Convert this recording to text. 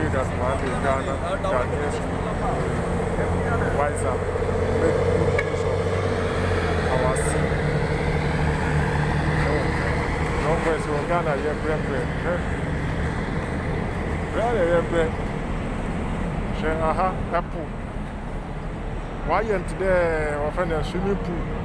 Vegas, one in Ghana, Ghanaian wise up, make good use of our sea. No question, Ghana, you're bread. Bread. Share, apple. Why ain't there? Or find a swimming pool.